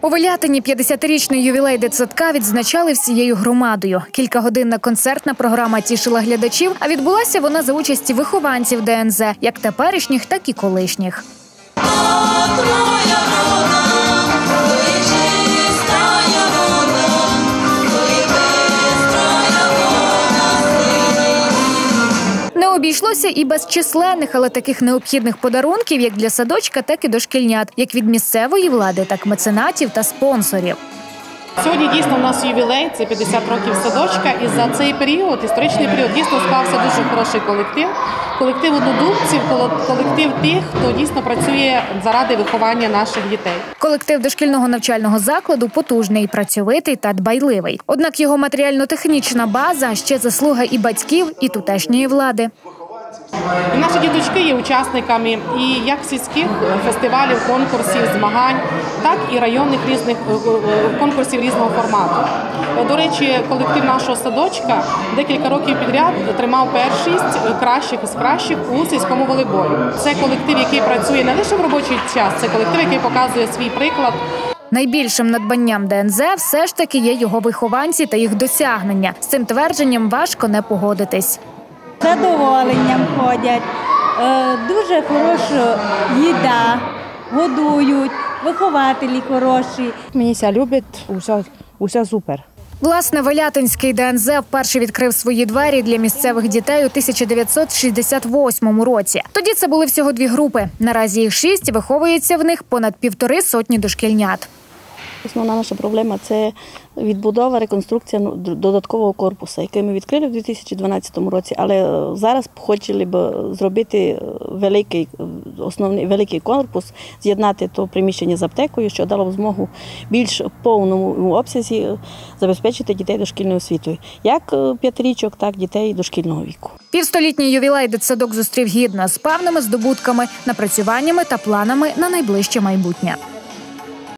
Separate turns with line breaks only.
У Велятині 50-річний ювілей дитсадка відзначали всією громадою. Кількагодинна концертна програма тішила глядачів, а відбулася вона за участі вихованців ДНЗ, як теперішніх, так і колишніх. Не обійшлося і без численних, але таких необхідних подарунків як для садочка, так і дошкільнят, як від місцевої влади, так і меценатів та спонсорів.
Сьогодні дійсно у нас ювілей, це 50 років садочка, і за цей період, історичний період, дійсно склався дуже хороший колектив. Колектив однодумців, колектив тих, хто дійсно працює заради виховання наших дітей.
Колектив дошкільного навчального закладу потужний, працьовитий та дбайливий. Однак його матеріально-технічна база – ще заслуга і батьків, і тутешньої влади.
І наші діточки є учасниками і як сільських фестивалів, конкурсів, змагань, так і районних різних конкурсів різного формату. До речі, колектив нашого садочка декілька років підряд тримав першість кращих із кращих у сільському волейболі. Це колектив, який працює не лише в робочий час, це колектив, який показує свій приклад.
Найбільшим надбанням ДНЗ все ж таки є його вихованці та їх досягнення. З цим твердженням важко не погодитись.
З задоволенням ходять, дуже хороша їда, годують, вихователі хороші.
Мені ся любить, усе супер.
Власне, Велятинський ДНЗ вперше відкрив свої двері для місцевих дітей у 1968 році. Тоді це були всього 2 групи. Наразі їх 6, виховується в них понад 1,5 сотні дошкільнят.
Основна наша проблема – це відбудова, реконструкція додаткового корпусу, який ми відкрили в 2012 році, але зараз хотіли б зробити великий корпус, з'єднати то приміщення з аптекою, що дало б змогу більш повному обсязі забезпечити дітей дошкільною освітою, як 5-річок, так і дітей дошкільного віку.
Півстолітній ювілей дитсадок зустрів гідно, з певними здобутками, напрацюваннями та планами на найближче майбутнє.